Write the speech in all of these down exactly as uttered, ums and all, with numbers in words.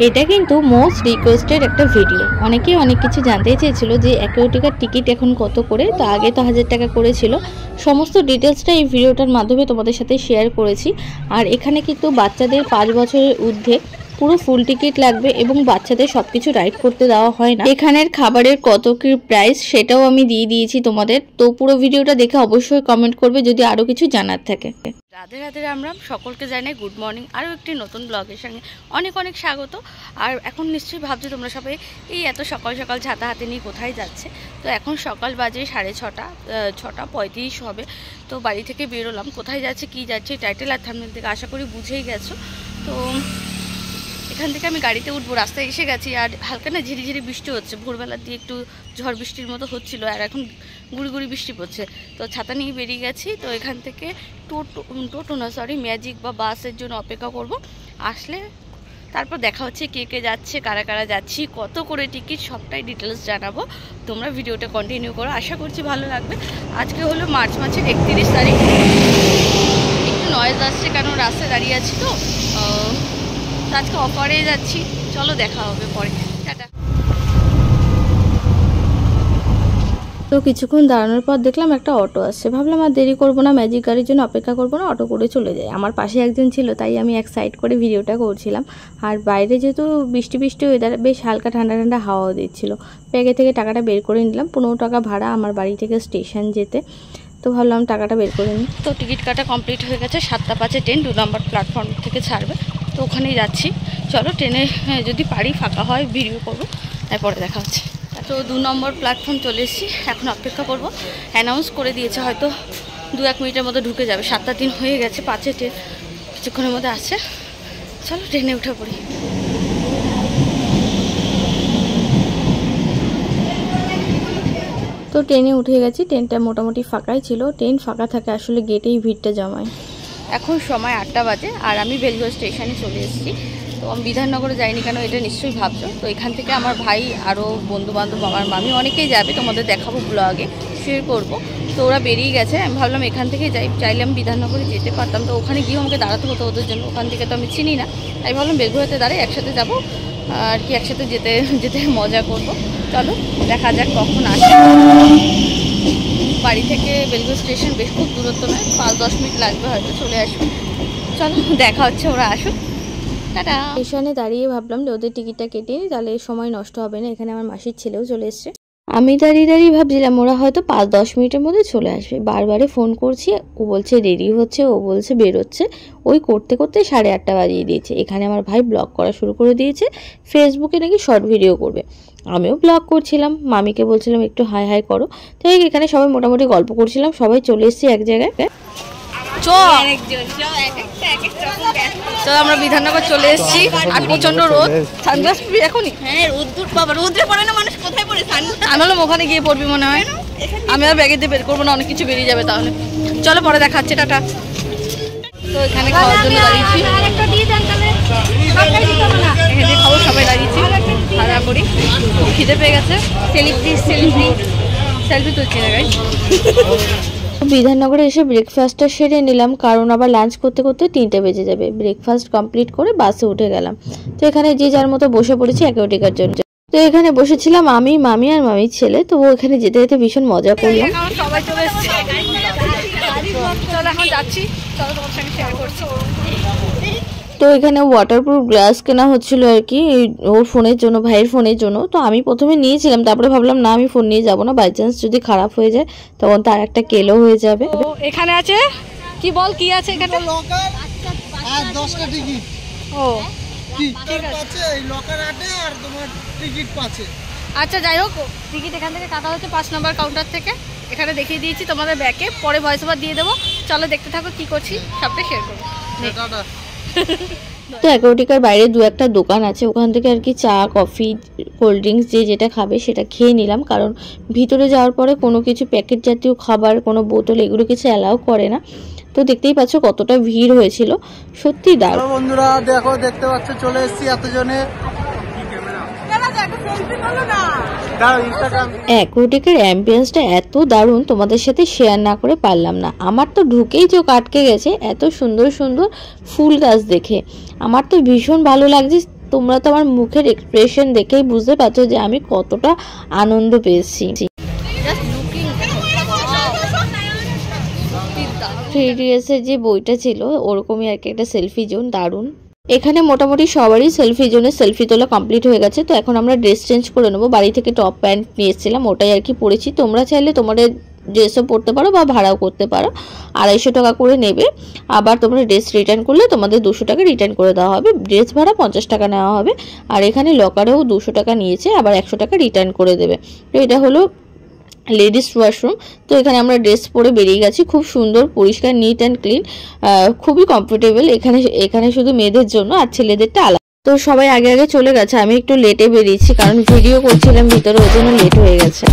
এটা কিন্তু most requested একটা ভিডিও। অনেকেই অনেক কিছু জানতে চেয়েছিল যে অ্যাকুয়াটিকার টিকিট এখন কত করে। তো আগে তো হাজার টাকা করেছিল। সমস্ত ডিটেলসটা এই ভিডিওটার মাধ্যমে তোমাদের সাথে শেয়ার করেছি। আর এখানে কিন্তু বাচ্চাদের পাঁচ বছরের ঊর্ধ্বে পুরো ফুল টিকিট লাগবে এবং বাচ্চাদের সবকিছু রাইড করতে দেওয়া হয় না। এখানের খাবারের কত কি প্রাইস সেটাও আমি দিয়ে দিয়েছি তোমাদের। তো পুরো ভিডিওটা দেখে অবশ্যই কমেন্ট করবে যদি আরও কিছু জানার থাকে। রাধে রাধে রাম রাম, সকলকে জানাই গুড মর্নিং। আরও একটি নতুন ব্লগের সঙ্গে অনেক অনেক স্বাগত। আর এখন নিশ্চয়ই ভাবছো তোমরা সবাই এই এত সকাল সকাল ছাতা হাতে নিয়ে কোথায় যাচ্ছে। তো এখন সকাল বাজে সাড়ে ছটা ছটা পঁয়ত্রিশ হবে। তো বাড়ি থেকে বেরোলাম, কোথায় যাচ্ছে কী যাচ্ছে টাইটেল আর থাম্বনেল থেকে আশা করি বুঝেই গেছো। তো এখান থেকে আমি গাড়িতে উঠবো, রাস্তায় এসে গেছি। আর হালকা না ঝিরিঝিরি বৃষ্টি হচ্ছে, ভোরবেলা দিয়ে একটু ঝড় বৃষ্টির মতো হচ্ছিলো, আর এখন গুড়ি গুড়ি বৃষ্টি পড়ছে। তো ছাতা নিয়ে বেরিয়ে গেছি। তো এখান থেকে টোটো টোটো না সরি ম্যাজিক বা বাসের জন্য অপেক্ষা করব। আসলে তারপর দেখা হচ্ছে কে কে যাচ্ছে, কারা কারা যাচ্ছি, কত করে টিকিট, সবটাই ডিটেলস জানাবো। তোমরা ভিডিওটা কন্টিনিউ করো, আশা করছি ভালো লাগবে। আজকে হলো মার্চ মাসের একত্রিশ তারিখ। একটু নয়েজ আসছে কারণ রাস্তায় দাঁড়িয়ে আছি। তো আজকে অফারে যাচ্ছি, চলো দেখা হবে পরে, টাটা। তো কিছুক্ষণ দাঁড়ানোর পর দেখলাম একটা অটো আসছে। ভাবলাম আর দেরি করবো না, ম্যাজিক গাড়ির জন্য অপেক্ষা করবো না, অটো করে চলে যাই। আমার পাশে একজন ছিল, তাই আমি এক সাইড করে ভিডিওটা করছিলাম। আর বাইরে যেহেতু বৃষ্টি বৃষ্টি ওয়েদার, বেশ হালকা ঠান্ডা ঠান্ডা হাওয়াও দিচ্ছিলো। ব্যাগে থেকে টাকাটা বের করে নিলাম, পনেরো টাকা ভাড়া আমার বাড়ি থেকে স্টেশন যেতে। তো ভাবলাম টাকাটা বের করে নিই। তো টিকিট কাটা কমপ্লিট হয়ে গেছে। সাতটা পাঁচে ট্রেন দু নম্বর প্ল্যাটফর্ম থেকে ছাড়বে। তো ওখানেই যাচ্ছি। চলো ট্রেনে যদি পারি ফাঁকা হয় ভিডিও করবো, তারপরে দেখা হচ্ছে। তো দু নম্বর প্ল্যাটফর্ম চলে এসেছি, এখন অপেক্ষা করব। অ্যানাউন্স করে দিয়েছে, হয়তো দু এক মিনিটের মধ্যে ঢুকে যাবে। সাতটা দিন হয়ে গেছে, পাঁচে ট্রেন কিছুক্ষণের মধ্যে আসছে। চলো ট্রেনে উঠে পড়ি। তো ট্রেনে উঠে গেছি। ট্রেনটা মোটামুটি ফাঁকাই ছিল। ট্রেন ফাঁকা থাকে আসলে, গেটেই ভিড়টা জমায়। এখন সময় আটটা বাজে আর আমি বেলগড় স্টেশনে চলে এসেছি। তো আমি বিধাননগরে যাইনি কেন, এটা নিশ্চয়ই ভাবছো। তো এখান থেকে আমার ভাই আরও বন্ধুবান্ধব, আমার মামি অনেকেই যাবে, তোমাদের দেখাবো ব্লগে শেয়ার করবো। তো ওরা বেরিয়ে গেছে। আমি ভাবলাম এখান থেকে যাই, চাইলে আমি বিধাননগরে যেতে পারতাম। তো ওখানে গিয়ে আমাকে দাঁড়াতে হতো ওদের জন্য, ওখান থেকে তো আমি চিনি না। তাই ভাবলাম বেলগড়াতে দাঁড়াই, একসাথে যাবো আর কি, একসাথে যেতে যেতে মজা করব। চলো দেখা যাক কখন আসে। বাড়ি থেকে বেলগড় স্টেশন বেশ খুব দূরত্ব নয়, পাঁচ দশ মিনিট লাগবে, হয়তো চলে আসবে। চলো দেখা হচ্ছে, ওরা আসুক, টাটা। স্টেশনে দাঁড়িয়ে ভাবলাম যে ওদের টিকিটটা কেটে নিই, তাহলে সময় নষ্ট হবে না। এখানে আমার মাসির ছেলেও চলে এসছে। আমি দাঁড়িয়ে দাঁড়িয়ে ভাবছিলাম ওরা হয়তো পাঁচ দশ মিনিটের মধ্যে চলে আসবে। বারবারে ফোন করছি, ও বলছে রেডি হচ্ছে, ও বলছে বেরোচ্ছে। ওই করতে করতে সাড়ে আটটা বাজিয়ে দিয়েছে। এখানে আমার ভাই ব্লগ করা শুরু করে দিয়েছে, ফেসবুকে নাকি শর্ট ভিডিও করবে। আমিও ব্লগ করছিলাম, মামিকে বলছিলাম একটু হাই হাই করো। তো এখানে সবাই মোটামুটি গল্প করছিলাম, সবাই চলে এসেছি এক জায়গায়। তো আমরা বিধাননগর চলে এসেছি। আর প্রচন্ড রোদ, সানগ্লাস এখনই। হ্যাঁ রোদ্দুর বাবা, রোদ্রে পড়ে না মানুষ, কোথায় পড়ে সানগ্লাস? আমি হলাম ওখানে গিয়ে পড়বি মনে হয়। আমি আর ব্যাগে দিয়ে বের করবো না, অনেক কিছু বেরিয়ে যাবে তাহলে। চলো পরে দেখাচ্ছে, টাটা। তো এখানে খাওয়ার জন্য দাঁড়িয়েছি, এখানে খাবো, সবাই দাঁড়িয়েছি খাওয়া করি। খুব খিদে পেয়ে গেছে। সেলফি সেলফি সেলফি তুলছি না গাইস। বিধাননগরে এসে ব্রেকফাস্টটা সেরে নিলাম, কারণ আবার লাঞ্চ করতে করতে তিনটে বেজে যাবে। ব্রেকফাস্ট কমপ্লিট করে বাসে উঠে গেলাম। তো এখানে যে যার মতো বসে পড়েছি অ্যাকুয়াটিকার জন্য। তো এখানে বসেছিলাম আমি, মামি আর মামির ছেলে। তো ও এখানে যেতে যেতে ভীষণ মজা করলাম। সবাই চলে এসেছে, এখন যাচ্ছি, চলো তোমার সঙ্গে শেয়ার করছি। তো এখানে ওয়াটারপ্রুফ গ্লাস কেনা হচ্ছিল আর কি, ওর ফোনের জন্য, ভাইয়ের ফোনের জন্য। তো আমি প্রথমে নিয়েছিলাম, তারপরে ভাবলাম না আমি ফোন নিয়ে যাবো না, বাই চান্স যদি খারাপ হয়ে যায় তখন তার একটা কেলো হয়ে যাবে। এখানে আছে কি বল, কি আছে এখানে? লকার আর দশটা টিকিট। ও ঠিক আছে, এই লকার আটে আর তোমার টিকিট পাচ্ছে। আচ্ছা যাই হোক, টিকিট এখান থেকে কাটা হচ্ছে পাঁচ নম্বর কাউন্টার থেকে। এখানে দেখিয়ে দিয়েছি তোমাদের ব্যাকে, পরে ভয়েস ওভার দিয়ে দেবো। চলো দেখতে থাকো কি করছি, সবটাই শেয়ার করবো। তো অ্যাকুয়াটিকার বাইরে দু একটা দোকান আছে, ওখান থেকে আর কি চা কফি কোল্ড ড্রিঙ্কস যে যেটা খাবে সেটা খেয়ে নিলাম। কারণ ভিতরে যাওয়ার পরে কোনো কিছু প্যাকেট জাতীয় খাবার, কোনো বোতল এগুলো কিছু অ্যালাউ করে না। তো দেখতেই পাচ্ছ কতটা ভিড় হয়েছিল, সত্যি দারুণ। বন্ধুরা দেখো, দেখতে পাচ্ছ চলে এসেছি এতজনে। অ্যাকুয়াটিকের অ্যাম্বিয়েন্সটা এত দারুণ, তোমাদের সাথে শেয়ার না করে পারলাম না। আমার তো ঢুকেই চোখ আটকে গেছে এত সুন্দর সুন্দর ফুল গাছ দেখে। আমার তো ভীষণ ভালো লাগছে তোমরা তো আমার মুখের এক্সপ্রেশন দেখেই বুঝতে পারছো যে আমি কতটা আনন্দ পেয়েছি। থ্রি ইডিয়টসের যে বইটা ছিল ওরকমই আর কি একটা সেলফি জোন, দারুণ। এখানে মোটামুটি সবারই সেলফি জোনে সেলফি তোলা কমপ্লিট হয়ে গেছে। তো এখন আমরা ড্রেস চেঞ্জ করে নেবো। বাড়ি থেকে টপ প্যান্ট নিয়ে এসেছিলাম, ওটাই আর কি পরেছি। তোমরা চাইলে তোমাদের ড্রেসও পরতে পারো বা ভাড়াও করতে পারো, আড়াইশো টাকা করে নেবে। আবার তোমরা ড্রেস রিটার্ন করলে তোমাদের দুশো টাকা রিটার্ন করে দেওয়া হবে। ড্রেস ভাড়া পঞ্চাশ টাকা নেওয়া হবে। আর এখানে লকারেও দুশো টাকা নিয়েছে, আবার একশো টাকা রিটার্ন করে দেবে। তো এটা হলো লেডিস ওয়াশরুম। তো এখানে আমরা ড্রেস পরে বেরিয়ে গেছি, খুব সুন্দর পরিষ্কার, নিট অ্যান্ড ক্লিন, খুবই কমফোর্টেবল। এখানে এখানে শুধু মেয়েদের জন্য, আর ছেলেদেরটা আলাদা। তো সবাই আগে আগে চলে গেছে, আমি একটু লেটে বেরিয়েছি কারণ ভিডিও করছিলাম ভিতরে, ওই জন্য লেট হয়ে গেছে।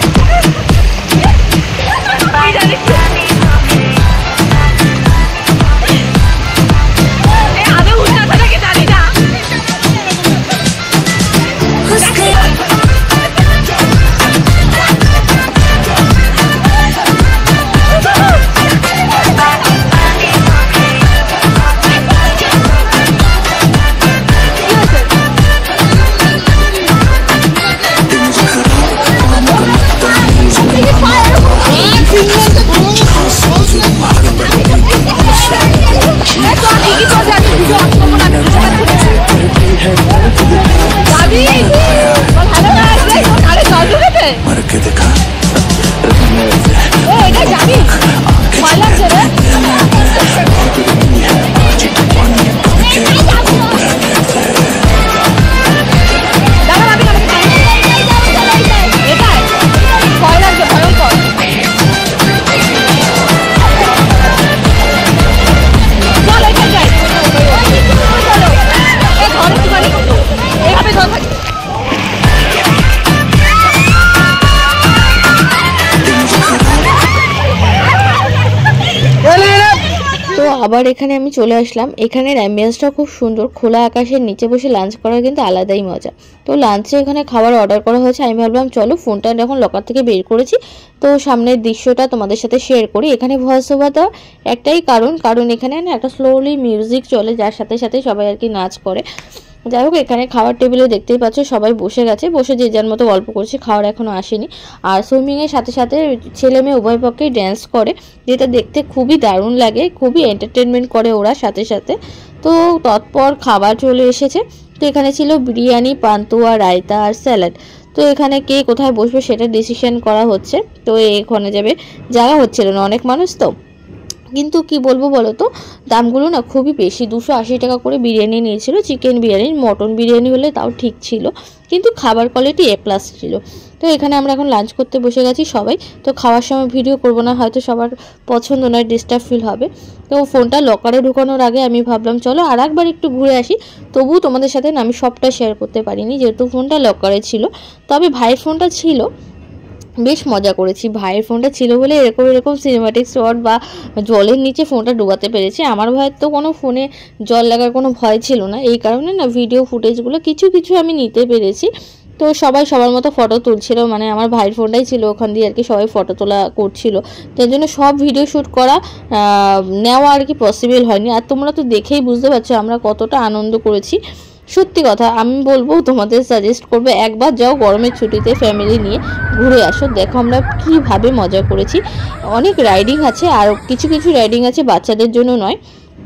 আবার এখানে আমি চলে আসলাম। এখানের অ্যাম্বিয়েন্সটা খুব সুন্দর, খোলা আকাশের নিচে বসে লাঞ্চ করার কিন্তু আলাদাই মজা। তো লাঞ্চে এখানে খাবার অর্ডার করা হয়েছে। আমি ভাবলাম চলো ফোনটা যখন লকার থেকে বের করেছি তো সামনের দৃশ্যটা তোমাদের সাথে শেয়ার করি। এখানে ভয়েস ওভার দেওয়ার একটাই কারণ কারণ এখানে না একটা স্লোলি মিউজিক চলে, যার সাথে সাথে সবাই আর কি নাচ করে। যাই হোক, এখানে খাওয়ার টেবিলে দেখতেই পাচ্ছ সবাই বসে গেছে, বসে যে যার মতো গল্প করছে, খাওয়ার এখনও আসেনি। আর সুইমিংয়ের সাথে সাথে ছেলে মেয়ে উভয় পক্ষেই ড্যান্স করে, যেটা দেখতে খুবই দারুণ লাগে, খুবই এন্টারটেনমেন্ট করে ওরা সাথে সাথে। তো তৎপর খাবার চলে এসেছে। তো এখানে ছিল বিরিয়ানি, পান্তুয়া, রায়তা আর স্যালাড। তো এখানে কে কোথায় বসবে সেটা ডিসিশন করা হচ্ছে। তো এখানে যাবে, জায়গা হচ্ছিল না, অনেক মানুষ তো। কিন্তু কি বলবো বলো তো, দামগুলো না খুবই বেশি। দুশো আশি টাকা করে বিরিয়ানি নিয়েছিল, চিকেন বিরিয়ানি। মটন বিরিয়ানি হলে তাও ঠিক ছিল, কিন্তু খাবার কোয়ালিটি এ প্লাস ছিল। তো এখানে আমরা এখন লাঞ্চ করতে বসে গেছি সবাই। তো খাওয়ার সময় ভিডিও করব না, হয়তো সবার পছন্দ নয়, ডিস্টার্ব ফিল হবে। তো ফোনটা লকারে ঢুকানোর আগে আমি ভাবলাম চলো আর একবার একটু ঘুরে আসি। তবুও তোমাদের সাথে না আমি সবটা শেয়ার করতে পারিনি, যেহেতু ফোনটা লকারে ছিল। তবে ভাইয়ের ফোনটা ছিল, বেশ মজা করেছি। ভাইয়ের ফোনটা ছিল বলে এরকম এরকম সিনেমাটিক শট বা জলের নিচে ফোনটা ডুবাতে পেরেছি। আমার ভাইয়ের তো কোনো ফোনে জল লাগার কোনো ভয় ছিল না, এই কারণে না ভিডিও ফুটেজগুলো কিছু কিছু আমি নিতে পেরেছি। তো সবাই সবার মতো ফটো তুলছিল, মানে আমার ভাইয়ের ফোনটাই ছিল ওখান দিয়ে আর কি, সবাই ফটো তোলা করছিল। তার জন্য সব ভিডিও শ্যুট করা নেওয়া আর কি পসিবল হয়নি। আর তোমরা তো দেখেই বুঝতে পারছো আমরা কতটা আনন্দ করেছি। সত্যি কথা আমি বলবো, তোমাদের সাজেস্ট করবো একবার যাও গরমের ছুটিতে ফ্যামিলি নিয়ে ঘুরে আসো, দেখো আমরা কীভাবে মজা করেছি। অনেক রাইডিং আছে, আর কিছু কিছু রাইডিং আছে বাচ্চাদের জন্য নয়।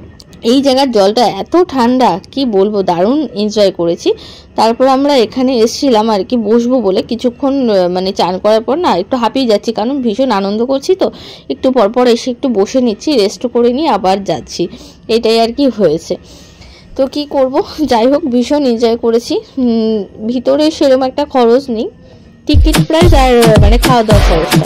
এই জায়গার জলটা এত ঠান্ডা কি বলবো, দারুণ এনজয় করেছি। তারপর আমরা এখানে এসেছিলাম আর কি বসবো বলে, কিছুক্ষণ মানে চান করার পর না একটু হাঁপিয়ে যাচ্ছি, কারণ ভীষণ আনন্দ করছি। তো একটু পরপর এসে একটু বসে নিচ্ছি, রেস্ট করে নিয়ে আবার যাচ্ছি, এটাই আর কি হয়েছে। তো কি করব, যাই হোক ভীষণ এনজয় করেছি। ভিতরে সেরকম একটা খরচ নেই, টিকিট প্রাইস আর মানে খাওয়া দাওয়ার খরচটা।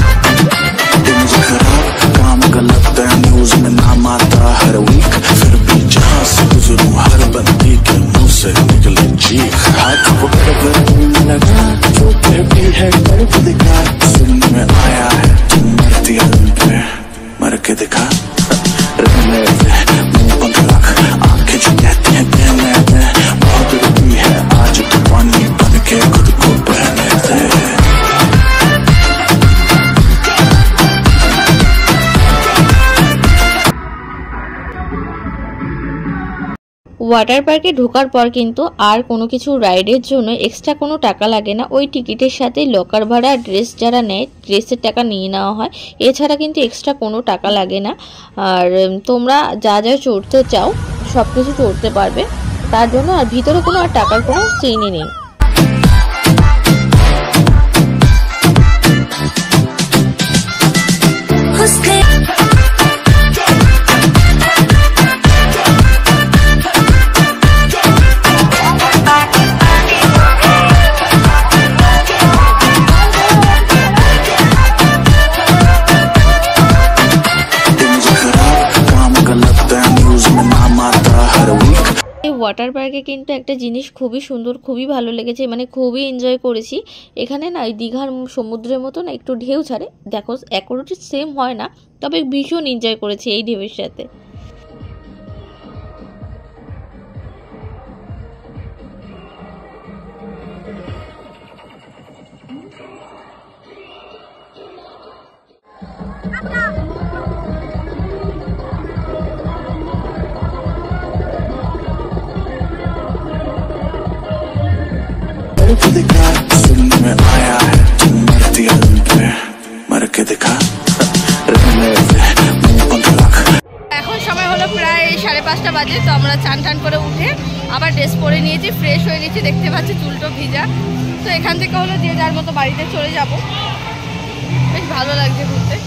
में नाम आता हर वीक, फिर भी ওয়াটার পার্কে ঢোকার পর কিন্তু আর কোনো কিছু রাইডের জন্য এক্সট্রা কোনো টাকা লাগে না। ওই টিকিটের সাথে লকার ভাড়া, ড্রেস যারা নেয় ড্রেসের টাকা নিয়ে নেওয়া হয়, এছাড়া কিন্তু এক্সট্রা কোনো টাকা লাগে না। আর তোমরা যা যা চড়তে চাও সব কিছু চড়তে পারবে তার জন্য। আর ভিতরে কোনো আর টাকার কোনো সিনই নেই। ওয়াটার পার্কে কিন্তু একটা জিনিস খুবই সুন্দর, খুবই ভালো লেগেছে, মানে খুবই এনজয় করেছি। এখানে না দীঘার সমুদ্রের মতো না একটু ঢেউ ছাড়ে, দেখো অ্যাকুরেট সেম হয় না, তবে ভীষণ এনজয় করেছি এই ঢেউয়ের সাথে। এখন সময় হলো প্রায় সাড়ে পাঁচটা বাজে, তো আমরা চান টান করে উঠে আবার ড্রেস পরে নিয়েছি, ফ্রেশ হয়ে গেছি, দেখতে পাচ্ছি চুলটো ভিজা। তো এখান থেকে হলো যে যার মতো বাড়িতে চলে যাব। বেশ ভালো লাগছে ঘুরতে,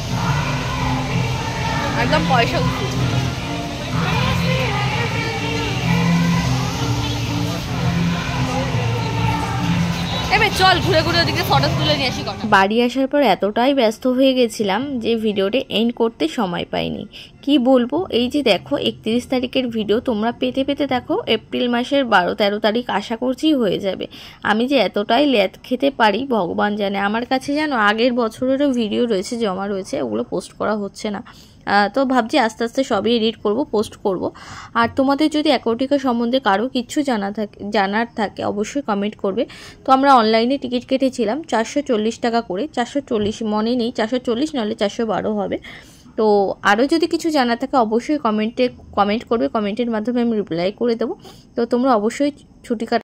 একদম পয়সা উঠছে। এবার চল ঘুরে ঘুরে ওদিকে ফটো তুলে নিয়ে আসি। বাড়ি আসার পর এতটাই ব্যস্ত হয়ে গেছিলাম যে ভিডিওটা এন্ড করতে সময় পাইনি। কি বলবো, এই যে দেখো একত্রিশ তারিখের ভিডিও তোমরা পেতে পেতে দেখো এপ্রিল মাসের বারো তেরো তারিখ আশা করছি হয়ে যাবে। আমি যে এতটাই ল্যাদ খেতে পারি ভগবান জানে। আমার কাছে জানো আগের বছরেরও ভিডিও রয়েছে, জমা রয়েছে, ওগুলো পোস্ট করা হচ্ছে না। তো ভাবছি আস্তে আস্তে সবই এডিট করব, পোস্ট করব। আর তোমাদের যদি অ্যাকোয়াটিকা সম্বন্ধে কারো কিছু জানা থাকে জানার থাকে অবশ্যই কমেন্ট করবে। তো আমরা অনলাইনে টিকিট কেটেছিলাম চারশো চল্লিশ টাকা করে, চারশো চল্লিশ মনে নেই, চারশো চল্লিশ নাহলে চারশো বারো হবে। তো আরও যদি কিছু জানা থাকে অবশ্যই কমেন্টে কমেন্ট করবে, কমেন্টের মাধ্যমে আমি রিপ্লাই করে দেবো। তো তোমরা অবশ্যই ছুটি কাটা